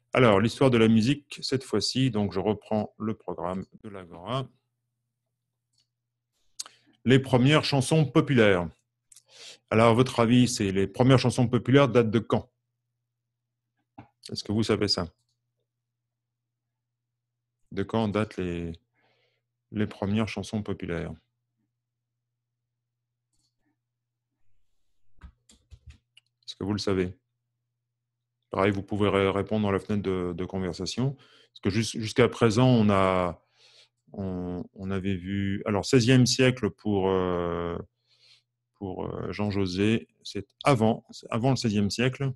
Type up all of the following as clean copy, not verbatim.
Alors, l'histoire de la musique, cette fois-ci, donc je reprends le programme de l'Agora. Les premières chansons populaires. Alors, à votre avis, les premières chansons populaires datent de quand? Est-ce que vous savez ça? De quand datent les premières chansons populaires? Est-ce que vous le savez? Pareil, vous pouvez répondre dans la fenêtre de conversation. Parce que jusqu'à présent, on avait vu, alors 16e siècle pour Jean José, c'est avant le 16e siècle.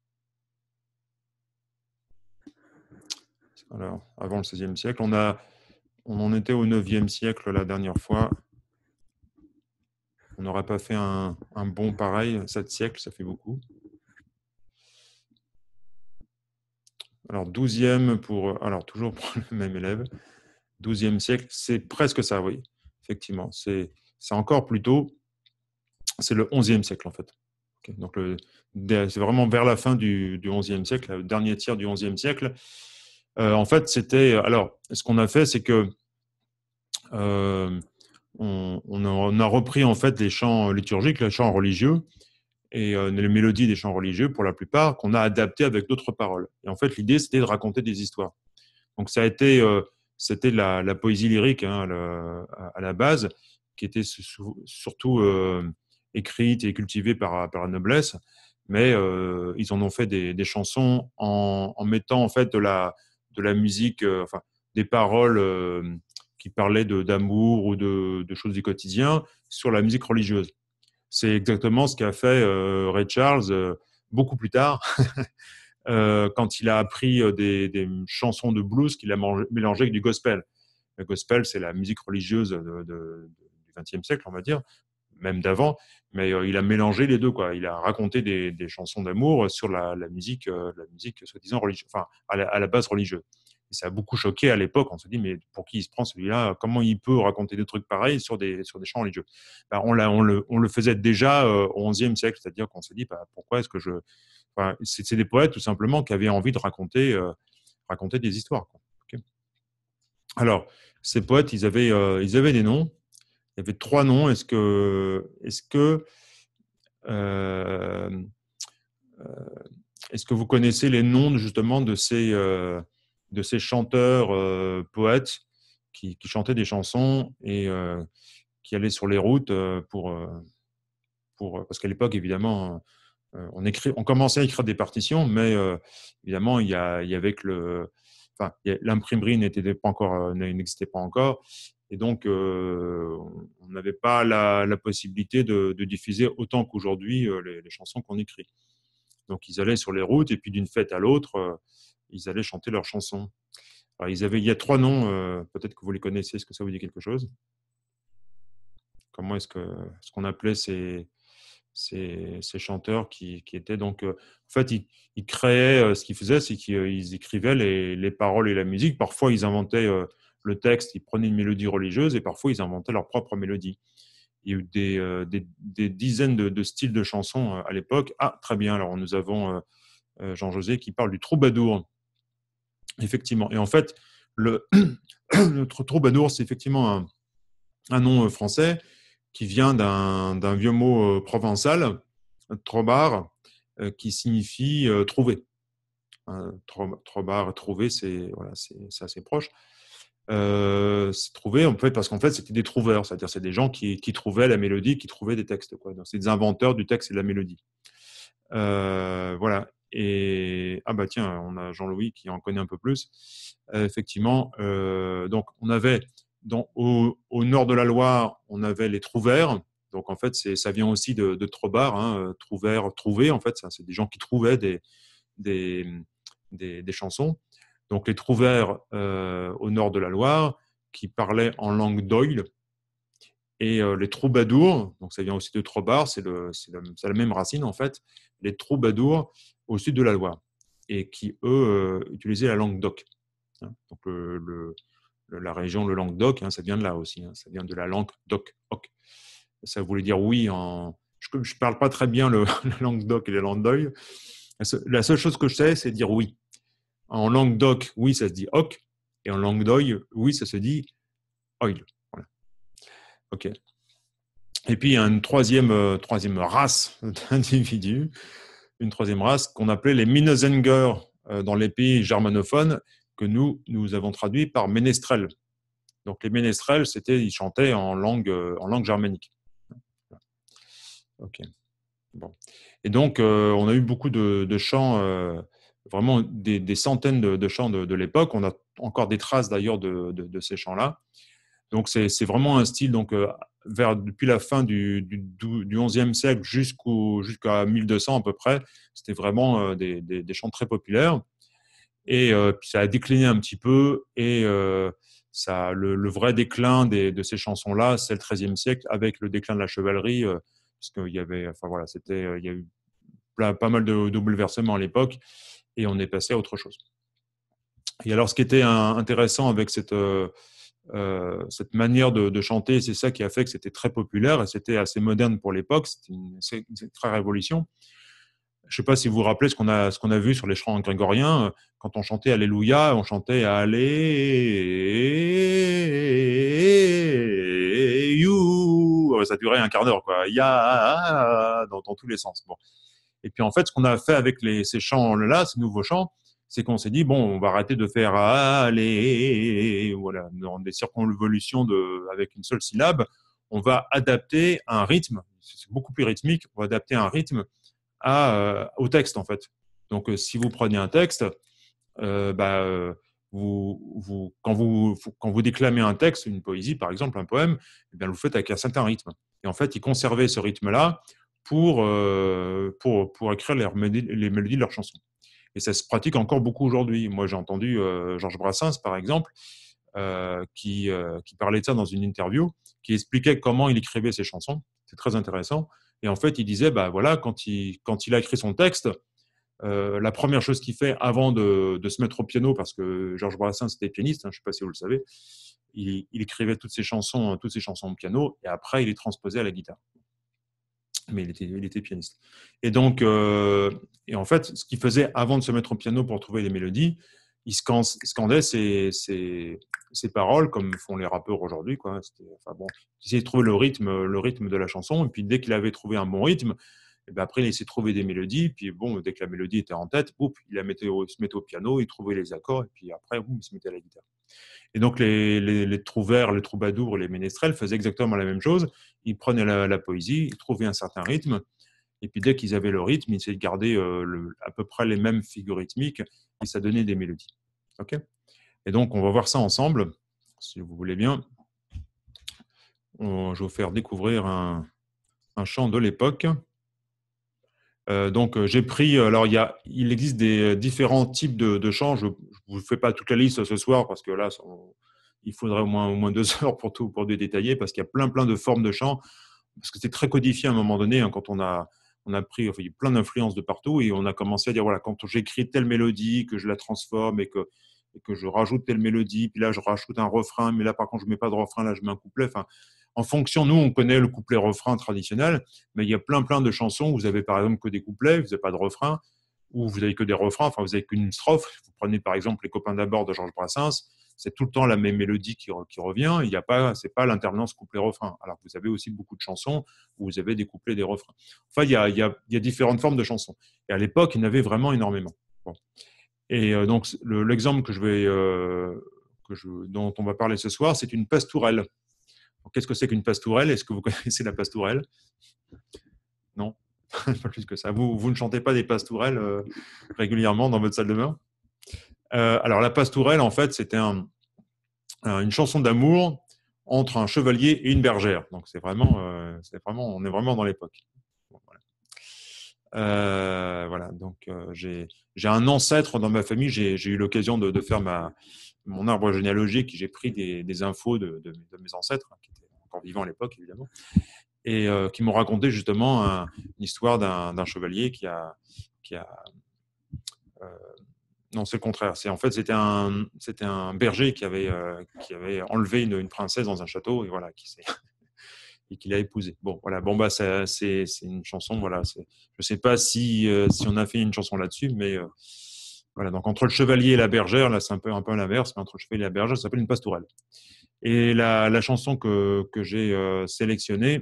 Alors, avant le 16e siècle, on en était au 9e siècle la dernière fois. On n'aurait pas fait un bond pareil, 7 siècles, ça fait beaucoup. Alors, 12e alors toujours pour le même élève, 12e siècle, c'est presque ça, oui, effectivement. C'est encore plus tôt, c'est le 11e siècle en fait. Okay, donc, c'est vraiment vers la fin du 11e siècle, le dernier tiers du 11e siècle. En fait, alors, ce qu'on a fait, c'est que on a repris en fait les chants liturgiques, les chants religieux et les mélodies des chants religieux pour la plupart qu'on a adaptés avec d'autres paroles. Et en fait, l'idée c'était de raconter des histoires. Donc ça a été c'était la poésie lyrique hein, à la base qui était surtout écrite et cultivée par la noblesse, mais ils en ont fait des chansons en mettant en fait de la musique, enfin des paroles qui parlaient d'amour ou de choses du quotidien sur la musique religieuse. C'est exactement ce qu'a fait Ray Charles beaucoup plus tard, quand il a appris des chansons de blues qu'il a mélangées avec du gospel. Le gospel, c'est la musique religieuse du XXe siècle, on va dire, même d'avant, mais il a mélangé les deux, quoi. Il a raconté des chansons d'amour sur la musique soi-disant religieuse, enfin, à la base religieuse. Et ça a beaucoup choqué à l'époque. On se dit, mais pour qui il se prend celui-là? Comment il peut raconter des trucs pareils sur des chants religieux? Ben, on le faisait déjà au XIe siècle, c'est-à-dire qu'on se dit, bah, pourquoi est-ce que je. Enfin, c'est des poètes, tout simplement, qui avaient envie de raconter des histoires, quoi. Okay. Alors, ces poètes, ils avaient des noms. Il y avait trois noms. Euh, est-ce que vous connaissez les noms justement de ces chanteurs poètes qui chantaient des chansons et qui allaient sur les routes parce qu'à l'époque évidemment on commençait à écrire des partitions, mais évidemment il y avait enfin, l'imprimerie n'existait pas encore, et donc on n'avait pas la possibilité de diffuser autant qu'aujourd'hui les chansons qu'on écrit. Donc ils allaient sur les routes et puis d'une fête à l'autre, ils allaient chanter leurs chansons. Alors, il y a trois noms, peut-être que vous les connaissez, est-ce que ça vous dit quelque chose? Comment ce qu'on appelait ces chanteurs qui étaient donc en fait ils créaient ce qu'ils faisaient, c'est qu'ils écrivaient les paroles et la musique. Parfois ils inventaient le texte, ils prenaient une mélodie religieuse et parfois ils inventaient leur propre mélodie. Il y a eu des dizaines de styles de chansons à l'époque. Ah, très bien, alors nous avons Jean José qui parle du troubadour, effectivement. Et en fait le, le troubadour, c'est effectivement un nom français qui vient d'un vieux mot provençal, trobar, qui signifie trouver. Trobar, trouver, c'est voilà, c'est assez proche. C'est trouver, en fait, parce qu'en fait, c'était des trouveurs, c'est-à-dire c'est des gens qui trouvaient la mélodie, qui trouvaient des textes, quoi. Donc, c'est des inventeurs du texte et de la mélodie. Voilà. Et ah bah tiens, on a Jean-Louis qui en connaît un peu plus. Effectivement, donc on avait au nord de la Loire, on avait les trouvères. Donc en fait, ça vient aussi de trobar, hein, trouvère, trouver. En fait, ça, c'est des gens qui trouvaient des, des chansons. Donc les trouvères au nord de la Loire, qui parlaient en langue d'oïl, et les troubadours, donc ça vient aussi de trobar, c'est la même racine en fait, les troubadours au sud de la Loire, et qui eux utilisaient la langue d'oc. Hein. Donc la région, le Languedoc, hein, ça vient de là aussi, hein, ça vient de la langue d'oc. Ça voulait dire oui en. Je ne parle pas très bien la langue d'oc et la langue d'oïl. La seule chose que je sais, c'est dire oui. En langue doc, oui, ça se dit hoc. Et en langue d'oï, oui, ça se dit oil. Voilà. OK. Et puis, il y a une troisième race d'individus, une troisième race qu'on appelait les Minnesänger dans les pays germanophones, que nous avons traduit par ménestrels. Donc, les ménestrels, ils chantaient en langue germanique. OK. Bon. Et donc, on a eu beaucoup de chants, vraiment des centaines de chants de l'époque. On a encore des traces d'ailleurs de ces chants-là. Donc, c'est vraiment un style, donc, depuis la fin du XIe siècle jusqu'à 1200 à peu près, c'était vraiment des chants très populaires. Et puis ça a décliné un petit peu. Et le vrai déclin de ces chansons-là, c'est le XIIIe siècle, avec le déclin de la chevalerie, parce qu'il y avait, enfin voilà, il y a eu pas mal de bouleversements à l'époque, et on est passé à autre chose. Et alors, ce qui était intéressant avec cette manière de chanter, c'est ça qui a fait que c'était très populaire et c'était assez moderne pour l'époque. C'était une très révolution. Je ne sais pas si vous vous rappelez ce qu'on a vu sur les chants grégoriens. Quand on chantait Alléluia, on chantait Alléluia. Ça durait un quart d'heure, quoi. Ya, dans tous les sens. Bon. Et puis en fait, ce qu'on a fait avec ces chants-là, ces nouveaux chants, c'est qu'on s'est dit, bon, on va arrêter de faire aller, voilà, dans des circonvolutions avec une seule syllabe. On va adapter un rythme, c'est beaucoup plus rythmique, on va adapter un rythme au texte, en fait. Donc, si vous prenez un texte, bah, quand vous déclamez un texte, une poésie, par exemple, un poème, eh bien, vous le faites avec un certain rythme. Et en fait, ils conservaient ce rythme-là pour écrire les mélodies de leurs chansons. Et ça se pratique encore beaucoup aujourd'hui. Moi, j'ai entendu Georges Brassens, par exemple, qui parlait de ça dans une interview, qui expliquait comment il écrivait ses chansons. C'est très intéressant. Et en fait, il disait, bah voilà, quand il a écrit son texte, la première chose qu'il fait avant de se mettre au piano, parce que Georges Brassens était pianiste, hein, je ne sais pas si vous le savez, il écrivait toutes ses chansons au piano, et après il les transposait à la guitare. Mais il était pianiste. Et donc, et en fait, ce qu'il faisait avant de se mettre au piano pour trouver les mélodies, il scandait ses paroles comme font les rappeurs aujourd'hui, quoi. Enfin bon, il essayait de trouver le rythme de la chanson, et puis dès qu'il avait trouvé un bon rythme, et ben après il essayait de trouver des mélodies, puis bon, dès que la mélodie était en tête, il se mettait au piano, il trouvait les accords, et puis après, il se mettait à la guitare. Et donc, les trouvères, les troubadours, les ménestrels faisaient exactement la même chose. Ils prenaient la poésie, ils trouvaient un certain rythme, et puis dès qu'ils avaient le rythme, ils essayaient de garder à peu près les mêmes figures rythmiques, et ça donnait des mélodies. OK ? Et donc, on va voir ça ensemble, si vous voulez bien. Je vais vous faire découvrir un chant de l'époque. Donc, j'ai pris. Alors, il existe des différents types de chants. Je ne vous fais pas toute la liste ce soir parce que là, il faudrait au moins 2 heures pour détailler parce qu'il y a plein de formes de chants. Parce que c'est très codifié à un moment donné, hein, quand on a pris, enfin, il y a plein d'influences de partout et on a commencé à dire voilà, quand j'écris telle mélodie, que je la transforme et que je rajoute telle mélodie, puis là je rajoute un refrain, mais là par contre je mets pas de refrain, là je mets un couplet. Enfin, en fonction, nous on connaît le couplet-refrain traditionnel, mais il y a plein de chansons où vous avez par exemple que des couplets, vous n'avez pas de refrain, ou vous avez que des refrains, enfin vous avez qu'une strophe. Vous prenez par exemple Les Copains d'abord de Georges Brassens, c'est tout le temps la même mélodie qui revient. Il y a pas, c'est pas l'alternance couplet-refrain. Alors que vous avez aussi beaucoup de chansons où vous avez des couplets, des refrains. Enfin, il y a différentes formes de chansons. Et à l'époque, il y en avait vraiment énormément. Bon. Et donc, l'exemple dont on va parler ce soir, c'est une pastourelle. Qu'est-ce que c'est qu'une pastourelle? Est-ce que vous connaissez la pastourelle? Non, pas plus que ça. Vous ne chantez pas des pastourelles régulièrement dans votre salle de bain? Alors, la pastourelle, en fait, c'était une chanson d'amour entre un chevalier et une bergère. Donc, on est vraiment dans l'époque. Bon, voilà. Voilà. Donc, j'ai un ancêtre dans ma famille. J'ai eu l'occasion de faire mon arbre généalogique. J'ai pris des infos de mes ancêtres, hein, qui étaient encore vivants à l'époque, évidemment, et qui m'ont raconté justement une histoire d'un chevalier qui a euh, non, c'est le contraire. En fait, c'était un berger qui avait enlevé une princesse dans un château et voilà, et qui l'a épousée. Bon, voilà. Bon, bah, c'est une chanson. Voilà. Je sais pas si on a fait une chanson là-dessus, mais Voilà, donc entre le chevalier et la bergère, là c'est un peu l'inverse, mais entre le chevalier et la bergère, ça s'appelle une pastourelle. Et la chanson que j'ai sélectionnée,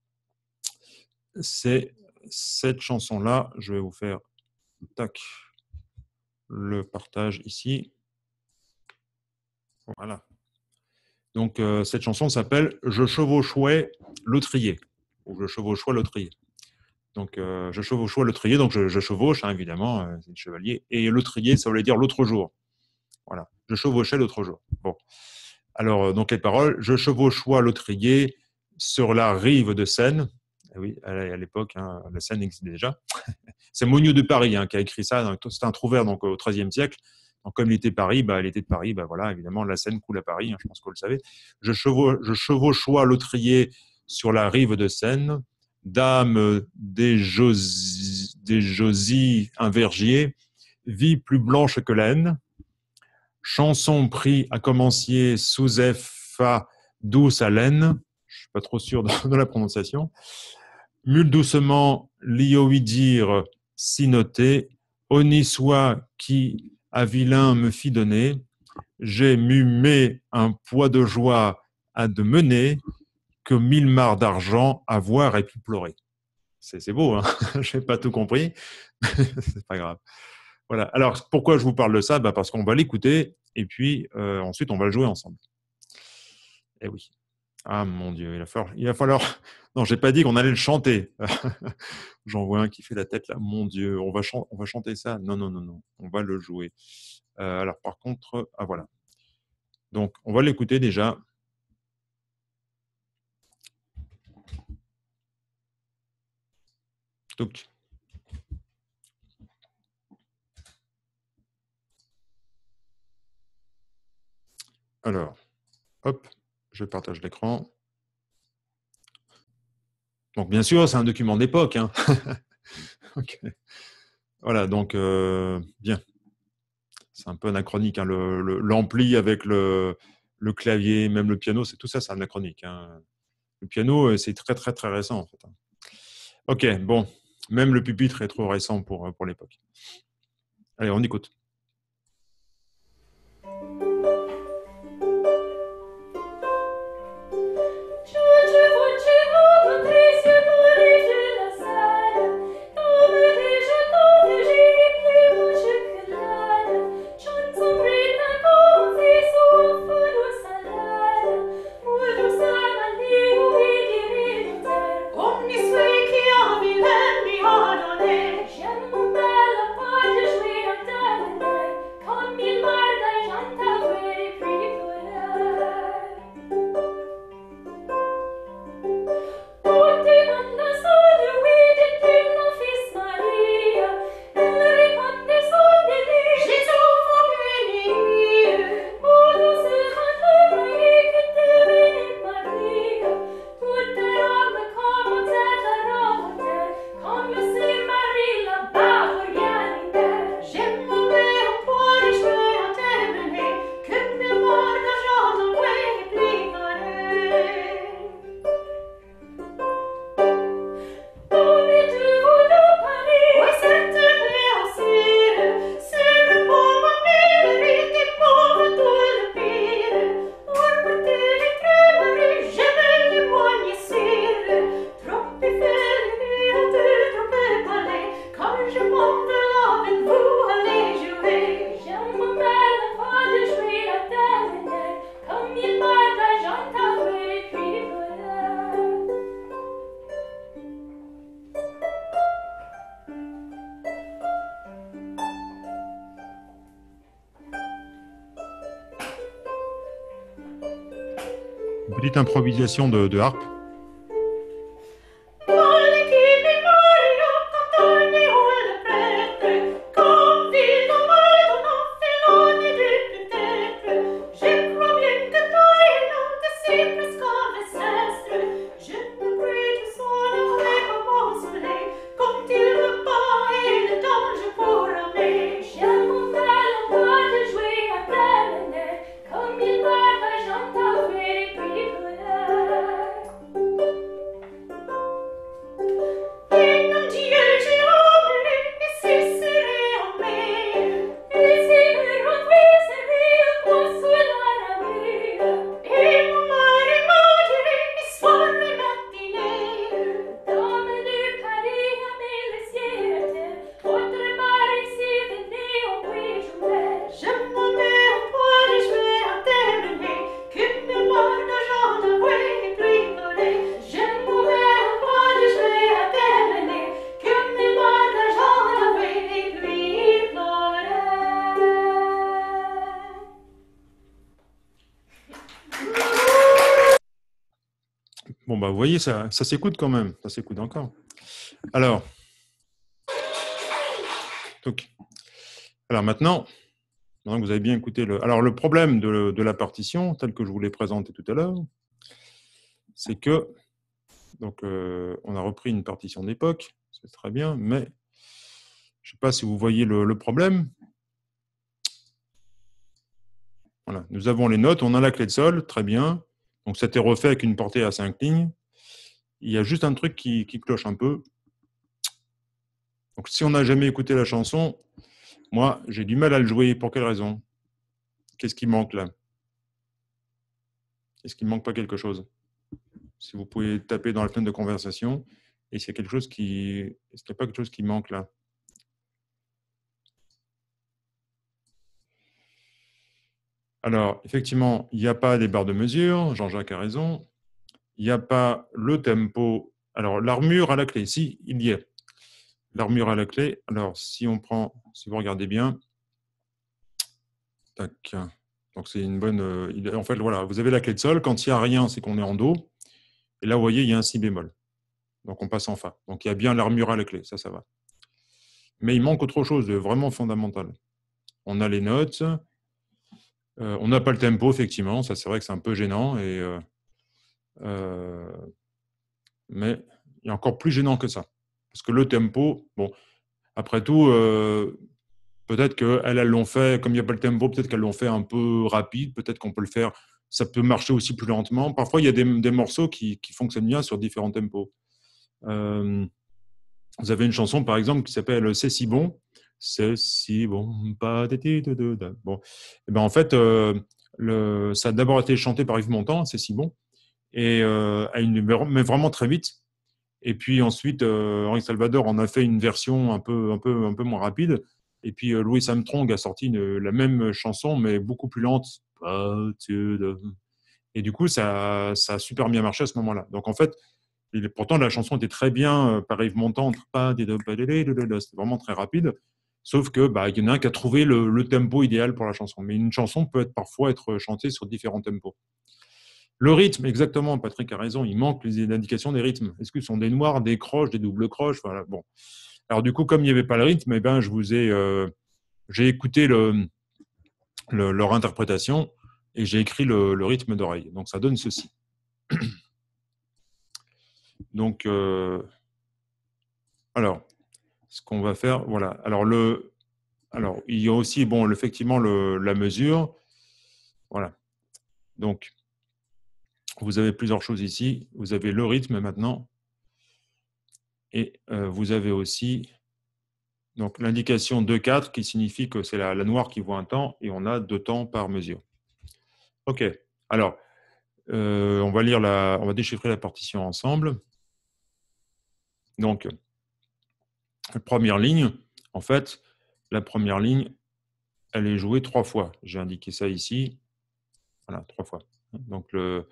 c'est cette chanson-là. Je vais vous faire tac, le partage ici. Voilà. Donc cette chanson s'appelle Je chevauchouais l'autrier, ou Je chevauchouais l'autrier. Donc je chevauchouais l'autrier, donc je chevauche, hein, évidemment, c'est le chevalier. Et l'autrier, ça voulait dire l'autre jour. Voilà, je chevauchais l'autre jour. Bon. Alors, donc les paroles, je chevauchois l'autrier sur la rive de Seine. Et oui, à l'époque, hein, la Seine existait déjà. C'est Mognieu de Paris hein, qui a écrit ça. C'est un trouvère donc, au XIIIe siècle. Donc, comme il était Paris, il était de Paris, voilà, évidemment, la Seine coule à Paris, hein, je pense que vous le savez. Je chevauchois l'autrier sur la rive de Seine, dame des Josies, un vergier, vie plus blanche que laine, chanson pris à commencier sous Fa douce haleine, je suis pas trop sûr de la prononciation, mule doucement l'ioïdir si noté, honni soit qui à vilain me fit donner, j'ai mumé un poids de joie à de mener, que 1000 marcs d'argent à voir et puis pleurer. C'est beau, hein. Je n'ai pas tout compris, c'est pas grave. Voilà. Alors, pourquoi je vous parle de ça? Parce qu'on va l'écouter et puis ensuite, on va le jouer ensemble. Eh oui. Ah mon Dieu, il va falloir... Non, j'ai pas dit qu'on allait le chanter. J'en vois un qui fait la tête là. Mon Dieu, on va chanter ça? Non, non, non, non. On va le jouer. Alors, par contre... Ah, voilà. Donc, on va l'écouter déjà. Donc, alors, hop, je partage l'écran. Donc, bien sûr, c'est un document d'époque. Hein. Okay. Voilà, donc, bien. C'est un peu anachronique. Hein. L'ampli avec le clavier, même le piano, tout ça, c'est anachronique. Hein. Le piano, c'est très, très, très récent, en fait. Ok, bon. Même le pupitre est trop récent pour l'époque. Allez, on écoute. Une petite improvisation de harpe. Bon, bah, vous voyez, ça s'écoute quand même. Ça s'écoute encore. Alors, donc, alors maintenant, que vous avez bien écouté Alors, le problème de la partition, tel que je vous l'ai présenté tout à l'heure, c'est que, donc, on a repris une partition d'époque, c'est très bien, mais je ne sais pas si vous voyez le problème. Voilà, nous avons les notes, on a la clé de sol, très bien. Donc, c'était refait avec une portée à 5 lignes. Il y a juste un truc qui cloche un peu. Donc, si on n'a jamais écouté la chanson, moi, j'ai du mal à le jouer. Pour quelle raison? Qu'est-ce qui manque là? Est-ce qu'il ne manque pas quelque chose? Si vous pouvez taper dans la fenêtre de conversation, et s'il y a quelque chose qui. Est-ce qu'il n'y a pas quelque chose qui manque là? Alors, effectivement, il n'y a pas des barres de mesure, Jean-Jacques a raison. Il n'y a pas le tempo. Alors, l'armure à la clé, si, il y est. L'armure à la clé, alors, si on prend, si vous regardez bien, tac. Donc, c'est une bonne. En fait, voilà, vous avez la clé de sol. Quand il n'y a rien, c'est qu'on est en do. Et là, vous voyez, il y a un si bémol. Donc, on passe en fa. Donc, il y a bien l'armure à la clé. Ça va. Mais il manque autre chose de vraiment fondamental. On a les notes. On n'a pas le tempo, effectivement. Ça, c'est vrai que c'est un peu gênant. Euh, mais il y a encore plus gênant que ça. Parce que le tempo, bon, après tout, peut-être qu'elles l'ont fait, comme il n'y a pas le tempo, peut-être qu'elles l'ont fait un peu rapide. Peut-être qu'on peut le faire. Ça peut marcher aussi plus lentement. Parfois, il y a des morceaux qui fonctionnent bien sur différents tempos. Vous avez une chanson, par exemple, qui s'appelle C'est si bon. C'est si bon, pas de. Bon. Et ben, en fait, ça a d'abord été chanté par Yves Montand, C'est si bon, et mais vraiment très vite. Et puis ensuite, Henri Salvador en a fait une version un peu moins rapide. Et puis Louis Armstrong a sorti la même chanson, mais beaucoup plus lente. Et du coup, ça a super bien marché à ce moment-là. Donc en fait, pourtant, la chanson était très bien par Yves Montand, c'était vraiment très rapide. Sauf que il y en a un qui a trouvé le tempo idéal pour la chanson. Mais une chanson peut parfois être chantée sur différents tempos. Le rythme, exactement, Patrick a raison, il manque les indications des rythmes. Est-ce que ce sont des noirs, des croches, des doubles croches? Voilà, bon. Alors du coup, comme il n'y avait pas le rythme, j'ai écouté leur interprétation et j'ai écrit le rythme d'oreille. Donc ça donne ceci. Donc, alors, ce qu'on va faire, voilà. Alors, il y a aussi, bon, effectivement, la mesure. Voilà. Donc, vous avez plusieurs choses ici. Vous avez le rythme maintenant. Et vous avez aussi donc l'indication 2-4 qui signifie que c'est la noire qui voit un temps et on a 2 temps par mesure. OK. Alors, on va déchiffrer la partition ensemble. Donc, la première ligne, en fait, la première ligne, elle est jouée 3 fois. J'ai indiqué ça ici. Voilà, 3 fois. Donc,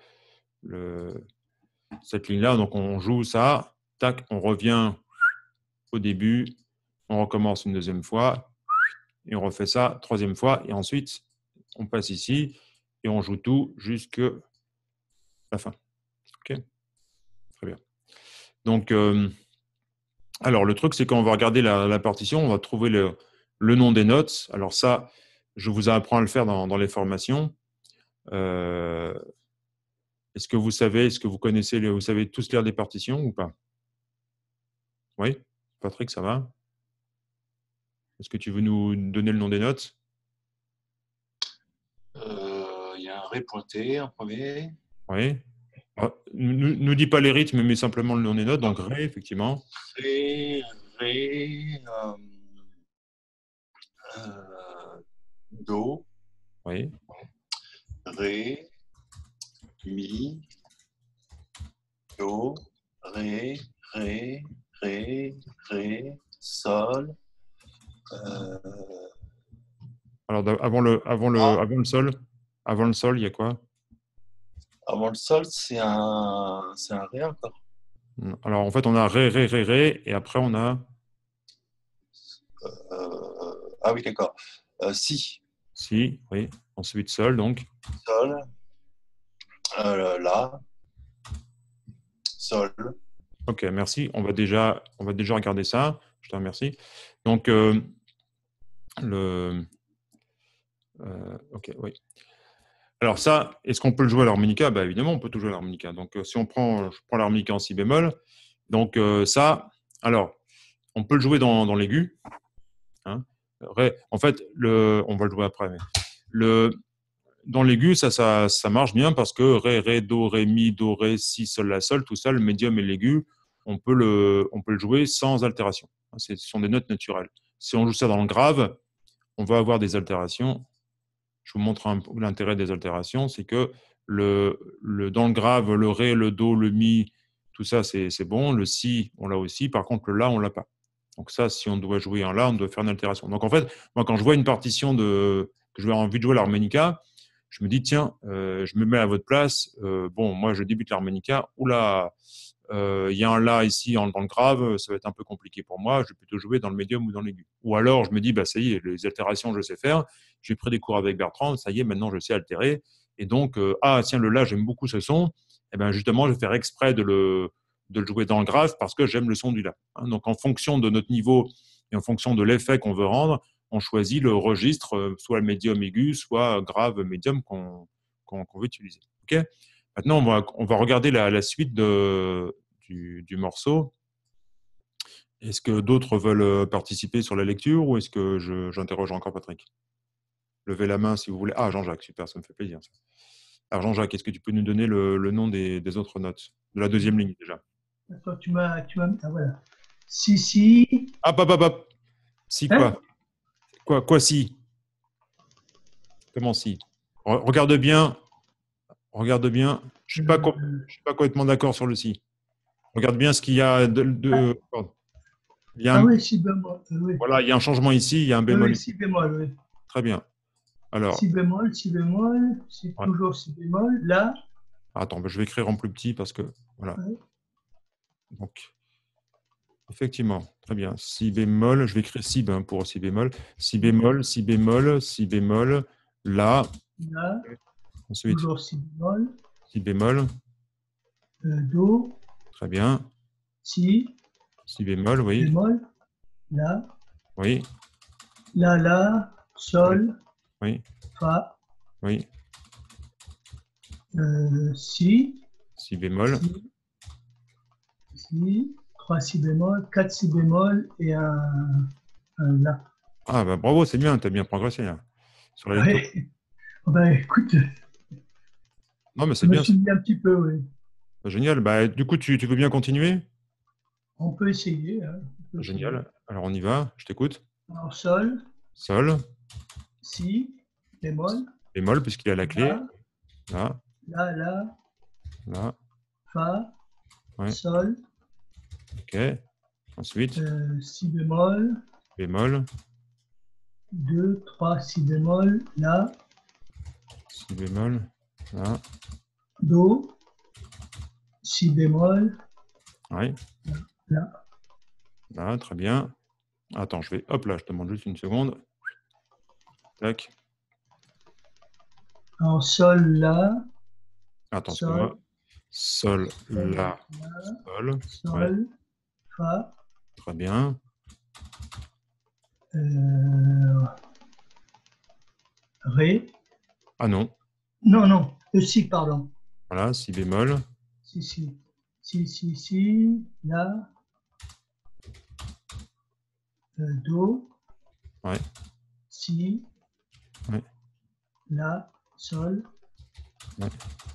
cette ligne-là, donc on joue ça, tac, on revient au début, on recommence une deuxième fois, et on refait ça, troisième fois, et ensuite, on passe ici, et on joue tout jusqu'à la fin. OK? Très bien. Donc, alors, le truc, c'est quand on va regarder la partition, on va trouver le nom des notes. Alors ça, je vous apprends à le faire dans les formations. Est-ce que vous savez, est-ce que vous connaissez, vous savez tous lire des partitions ou pas? Oui? Patrick, ça va? Est-ce que tu veux nous donner le nom des notes? Il y a un ré pointé en premier. Oui. Nous dis pas les rythmes, mais simplement le nom des notes. Donc, Ré, effectivement. Ré, ré, do, Oui. ré, mi, do, ré, ré, ré, ré, sol. Alors, Ah, avant le sol, il y a quoi? avant le sol, c'est un ré encore. Alors, en fait, on a Ré, Ré, Ré, Ré, et après, on a Ah oui, d'accord. Si, Si, oui. Ensuite, Sol, donc. sol, là, sol. Ok, merci. On va déjà regarder ça. Je te remercie. Donc, le, ok, oui. Alors ça, est-ce qu'on peut le jouer à l'harmonica? Bah, évidemment, on peut tout jouer à l'harmonica. Donc, si je prends l'harmonica en si bémol, donc ça, alors, on peut le jouer dans l'aigu. Hein. En fait, on va le jouer après. Mais dans l'aigu, ça marche bien parce que ré, do, ré, mi, do, ré, si, sol, la, sol, tout ça, le médium et l'aigu, on peut le jouer sans altération. Ce sont des notes naturelles. Si on joue ça dans le grave, on va avoir des altérations. Je vous montre un peu l'intérêt des altérations, c'est que dans le grave, le ré, le do, le mi, tout ça, c'est bon. Le si, on l'a aussi. Par contre, le la, on l'a pas. Donc ça, si on doit jouer un la, on doit faire une altération. Donc en fait, moi, quand je vois une partition que je vais envie de jouer l'harmonica, je me dis, tiens, je me mets à votre place. Bon, moi, je débute l'harmonica. Oula, il y a un la ici dans le grave, ça va être un peu compliqué pour moi. Je vais plutôt jouer dans le médium ou dans l'aigu. Ou alors, je me dis, bah, ça y est, les altérations, je sais faire. J'ai pris des cours avec Bertrand. Ça y est, maintenant, je sais altérer. Et donc, tiens, le la, j'aime beaucoup ce son. Et ben justement, je vais faire exprès de le jouer dans le grave parce que j'aime le son du la. Hein. Donc, en fonction de notre niveau et en fonction de l'effet qu'on veut rendre, on choisit le registre, soit le médium aigu, soit grave médium qu'on veut utiliser. OK. Maintenant, on va regarder la suite du morceau. Est-ce que d'autres veulent participer sur la lecture ou est-ce que j'interroge encore Patrick? Levez la main si vous voulez. Ah, Jean-Jacques, super, ça me fait plaisir. Ça. Alors, Jean-Jacques, est-ce que tu peux nous donner le nom des autres notes? De la deuxième ligne déjà. Attends, ah, voilà. Si, si. Hop, hop, hop, hop. Si Hein? quoi? Quoi si? Comment si? Regarde bien. Regarde bien. Je ne suis pas complètement d'accord sur le si. Regarde bien ce qu'il y a pardon. Il y a oui, si bémol. Oui. Voilà, il y a un changement ici, il y a un bémol Oui, ici. si bémol, oui. Très bien. Alors, Si bémol, c'est ouais. toujours si bémol. Là. Attends, je vais écrire en plus petit parce que voilà. Oui. Donc, effectivement, très bien. Si bémol, je vais écrire si pour si bémol. Si bémol, si bémol, si bémol, la. Là. Ensuite, Toujours si bémol. si bémol. Do. Très bien. Si. Si bémol, oui. Bémol. Là. Oui. La. Sol. Oui. Fa. Oui. Si. Si bémol. Si. 3 si bémol, 4 si bémol et un la. Ah, bah, bravo, c'est bien, tu as bien progressé là, sur la lecture. Ouais. Ben, écoute, Non, mais je c'est me bien. suis mis un petit peu, oui. Génial. Bah, du coup, tu veux bien continuer? On peut essayer. Hein. Génial. Essayer. Alors, on y va. Je t'écoute. Alors, sol, Sol. si, bémol, Bémol, puisqu'il est à la clé. la, Là, la, là. fa, Ouais. sol, OK. Ensuite, si bémol, bémol. 2, 3, si bémol, la, Si bémol. Là. do, si bémol, Ouais. la. Là, très bien. Attends, hop là, je te demande juste une seconde. Tac. En sol, la, Attends, sol, excuse-moi. Sol, la, sol. sol, Ouais. fa, Très bien. ré. Ah non. Non, si, pardon. Voilà, si bémol. Si, la, do, Ouais. si, Ouais. la, sol, Ouais.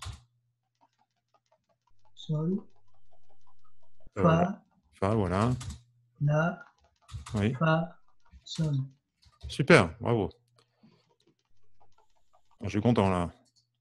sol, fa, Fa, voilà. la, Oui. fa, sol. Super, bravo. Je suis content là.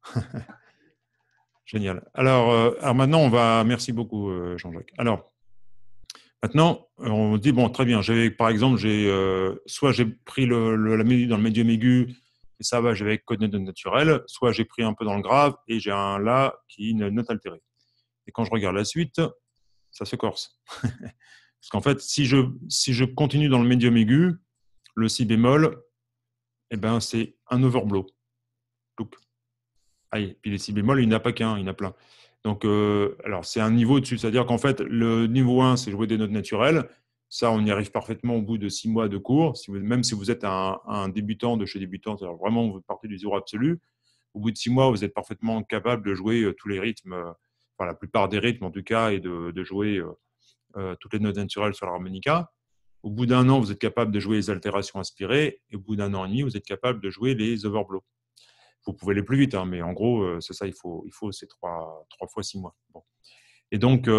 Génial. Alors maintenant, merci beaucoup, Jean-Jacques. Alors, maintenant, on dit, bon, très bien, par exemple, soit j'ai pris la mélodie dans le médium aigu, et ça va, j'avais code note naturelle, soit j'ai pris un peu dans le grave, et j'ai un la qui est une note altérée. Et quand je regarde la suite, ça se corse. Parce qu'en fait, si je continue dans le médium aigu, le si bémol, eh ben, c'est un overblow. Aïe. Puis les si bémol, il n'y en a pas qu'un, il y en a plein. Donc, alors, c'est un niveau dessus. C'est-à-dire qu'en fait, le niveau 1, c'est jouer des notes naturelles. Ça, on y arrive parfaitement au bout de 6 mois de cours. Même si vous êtes un débutant de chez débutant, c'est-à-dire vraiment vous partez du zéro absolu, au bout de 6 mois, vous êtes parfaitement capable de jouer tous les rythmes, enfin la plupart des rythmes en tout cas, et de jouer toutes les notes naturelles sur l'harmonica. Au bout d'1 an, vous êtes capable de jouer les altérations inspirées, et au bout d'1 an et demi, vous êtes capable de jouer les overblows. Vous pouvez aller plus vite, hein, mais en gros, c'est ça, il faut ces 3 fois 6 mois. Bon. Et donc,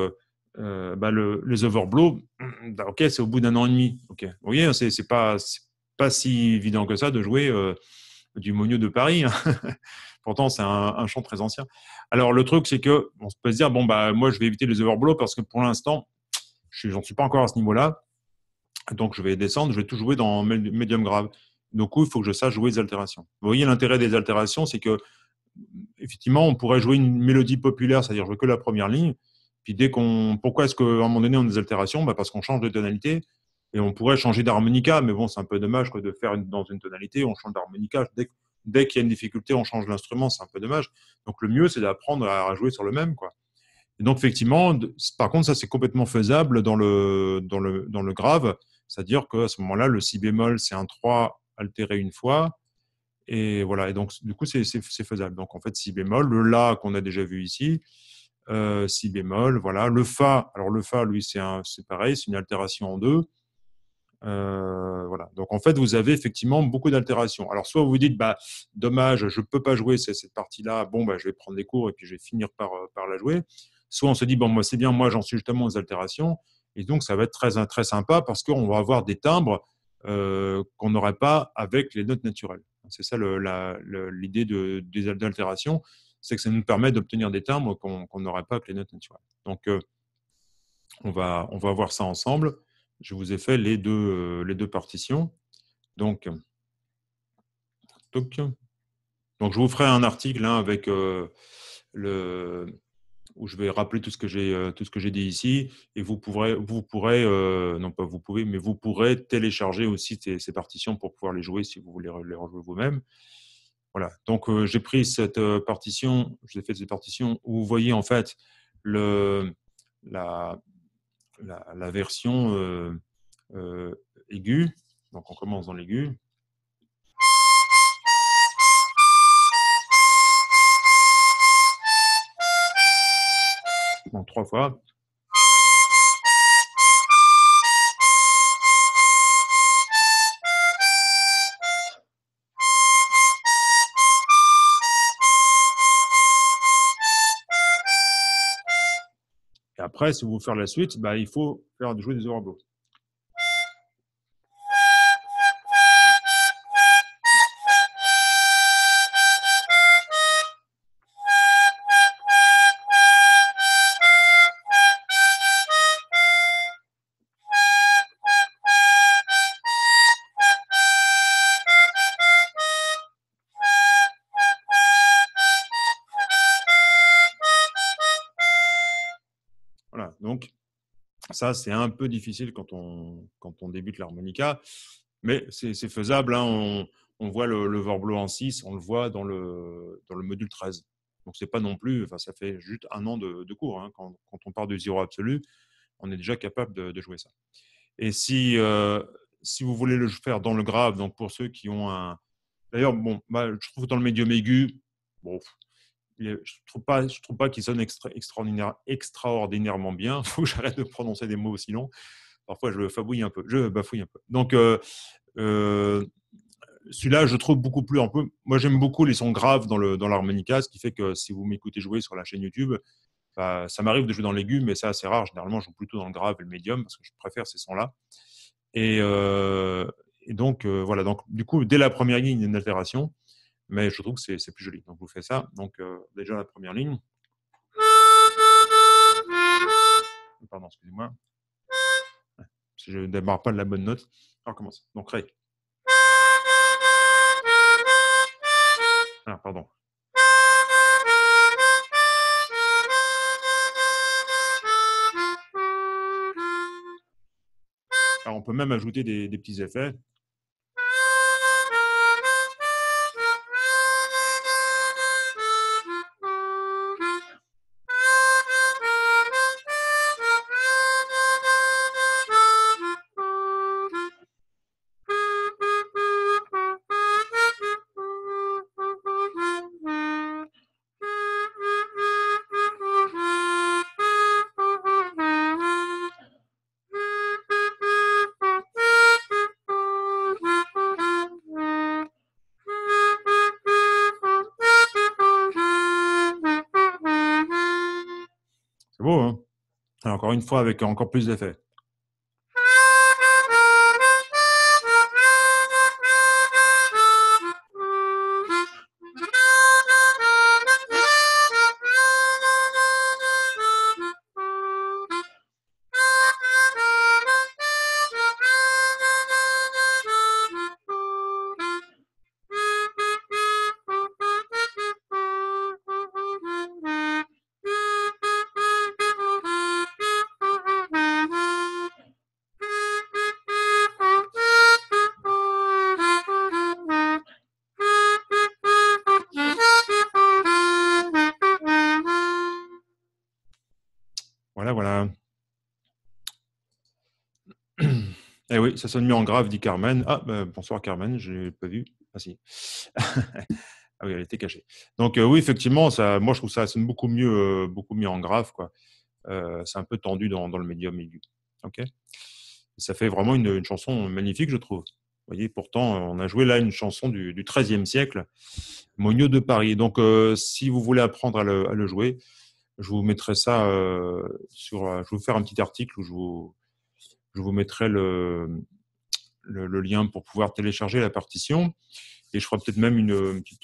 les overblows, bah, ok, c'est au bout d'1 an et demi. Okay. Vous voyez, c'est pas si évident que ça de jouer du Monio de Paris. Hein. Pourtant, c'est un chant très ancien. Alors, le truc, c'est que on peut se dire, bon, bah, moi, je vais éviter les overblows parce que pour l'instant, j'en suis pas encore à ce niveau-là. Donc, je vais descendre, je vais tout jouer dans médium grave. Donc, il faut que je sache jouer les altérations. Vous voyez, l'intérêt des altérations, c'est que, effectivement, on pourrait jouer une mélodie populaire, c'est-à-dire jouer que la première ligne. Puis pourquoi est-ce qu'à un moment donné, on a des altérations? Bah, parce qu'on change de tonalité et on pourrait changer d'harmonica, mais bon, c'est un peu dommage de faire dans une tonalité, on change d'harmonica. Dès qu'il y a une difficulté, on change l'instrument, c'est un peu dommage. Donc, le mieux, c'est d'apprendre à jouer sur le même, quoi. Et donc, effectivement, par contre, ça, c'est complètement faisable dans le grave. C'est-à-dire qu'à ce moment-là, le si bémol, c'est un 3 altéré une fois. Et voilà. Et donc, du coup, c'est faisable. Donc, en fait, si bémol, le la qu'on a déjà vu ici, si bémol, voilà. Le fa, alors le fa, lui, c'est pareil, c'est une altération en 2. Voilà. Donc, en fait, vous avez effectivement beaucoup d'altérations. Alors, soit vous vous dites, bah, dommage, je ne peux pas jouer cette partie-là. Bon, bah, je vais prendre des cours et puis je vais finir par la jouer. Soit on se dit, bon, moi, c'est bien, moi, j'en suis justement aux altérations. Et donc, ça va être très, très sympa parce qu'on va avoir des timbres qu'on n'aurait pas avec les notes naturelles. C'est ça l'idée des altérations, c'est que ça nous permet d'obtenir des timbres qu'on n'aurait pas avec les notes naturelles. Donc, on va voir ça ensemble. Je vous ai fait les deux partitions. Donc, je vous ferai un article avec où je vais rappeler tout ce que j'ai dit ici, et vous pourrez, non pas vous pouvez, mais vous pourrez télécharger aussi ces partitions pour pouvoir les jouer si vous voulez les rejouer vous-même. Voilà. Donc, j'ai pris cette partition, j'ai fait cette partition où vous voyez en fait la version aiguë. Donc, on commence dans l'aigu. Donc, 3 fois. Et après, si vous voulez faire la suite, bah, il faut jouer des overblows. Voilà, donc ça, c'est un peu difficile quand on débute l'harmonica, mais c'est faisable. Hein. On voit le overblow en 6, on le voit dans le module 13. Donc, c'est pas non plus, enfin, ça fait juste 1 an de cours. Hein. Quand on part du zéro absolu, on est déjà capable de jouer ça. Et si vous voulez le faire dans le grave, donc pour ceux qui ont un. D'ailleurs, bon, je trouve dans le médium aigu, bon, je trouve pas qu'il sonne extraordinairement bien. Il faut que j'arrête de prononcer des mots aussi longs. Parfois, je bafouille un peu. Donc, celui-là, je trouve beaucoup plus un peu. Moi, j'aime beaucoup les sons graves dans l'harmonica, ce qui fait que si vous m'écoutez jouer sur la chaîne YouTube, bah, ça m'arrive de jouer dans l'aigu, mais c'est assez rare. Généralement, je joue plutôt dans le grave et le médium parce que je préfère ces sons-là. Et, donc, voilà. Donc, du coup, dès la première ligne, il y a une altération. Mais je trouve que c'est plus joli. Donc, je vous fais ça. Donc, déjà, la première ligne. Pardon, excusez-moi. Si je ne démarre pas de la bonne note. Alors, on commence. Donc, Ré. Ah, pardon. Alors, on peut même ajouter des petits effets. C'est beau, hein? Alors, encore une fois, avec encore plus d'effets. Voilà, voilà. Eh oui, ça sonne mieux en grave, dit Carmen. Ah, bonsoir Carmen, je n'ai pas vu. Ah si. Ah oui, elle était cachée. Donc oui, effectivement, ça, moi je trouve ça sonne beaucoup mieux en grave, quoi. C'est un peu tendu dans le médium aigu. Ok. Et ça fait vraiment une chanson magnifique, je trouve. Vous voyez, pourtant, on a joué là une chanson du XIIIe siècle, Mogno de Paris. Donc, si vous voulez apprendre à le jouer, je vous mettrai ça je vais vous faire un petit article où je vous mettrai le lien pour pouvoir télécharger la partition. Et je ferai peut-être même une petite,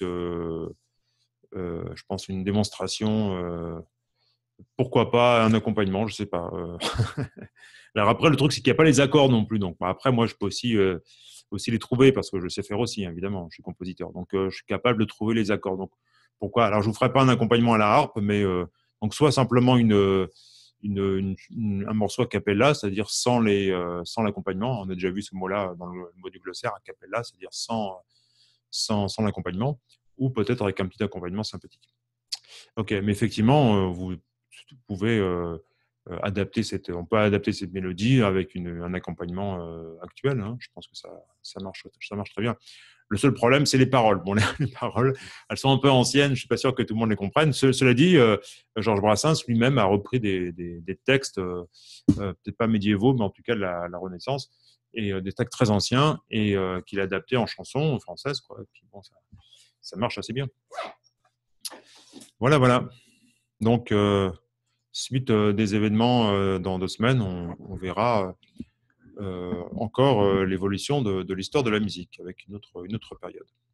je pense, une démonstration. Pourquoi pas un accompagnement, je sais pas. Alors après, le truc, c'est qu'il n'y a pas les accords non plus. Donc après, moi, je peux aussi les trouver parce que je sais faire aussi, évidemment. Je suis compositeur. Donc, je suis capable de trouver les accords. Donc, pourquoi? Alors, je vous ferai pas un accompagnement à la harpe, mais donc soit simplement un morceau a cappella, c'est-à-dire sans l'accompagnement. On a déjà vu ce mot-là dans le mot du glossaire, a cappella, c'est-à-dire sans l'accompagnement, ou peut-être avec un petit accompagnement sympathique. Ok, mais effectivement, vous pouvez on peut adapter cette mélodie avec un accompagnement actuel. Hein. Je pense que ça marche très bien. Le seul problème, c'est les paroles. Bon, les paroles, elles sont un peu anciennes. Je suis pas sûr que tout le monde les comprenne. Cela dit, Georges Brassens lui-même a repris des textes, peut-être pas médiévaux, mais en tout cas de la Renaissance, et des textes très anciens, et qu'il a adaptés en chanson française, quoi. Et puis bon, ça marche assez bien. Voilà, voilà. Donc, suite des événements dans 2 semaines, on verra encore l'évolution de l'histoire de la musique avec une autre période.